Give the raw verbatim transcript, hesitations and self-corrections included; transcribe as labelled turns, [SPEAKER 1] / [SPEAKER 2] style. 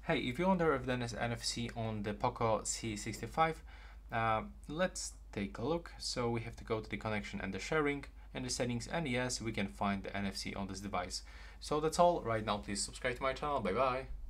[SPEAKER 1] Hey, if you wonder if there is N F C on the POCO C sixty-five, uh, let's take a look. So we have to go to the connection and the sharing and the settings, and yes, we can find the N F C on this device. So that's all right now. Please subscribe to my channel. Bye bye.